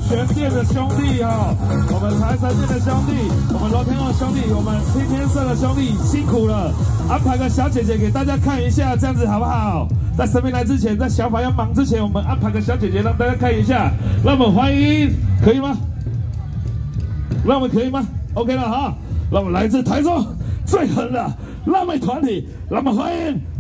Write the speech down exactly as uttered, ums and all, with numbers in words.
玄殿的兄弟哈，我们财神殿的兄弟，我们罗天王兄弟，我们青天社的兄弟辛苦了，安排个小姐姐给大家看一下，这样子好不好？在神明来之前，在小法要忙之前，我们安排个小姐姐让大家看一下，让我们欢迎，可以吗？让我们可以吗 ？OK 了哈，让我们来自台中最狠的辣妹团体，让我们欢迎。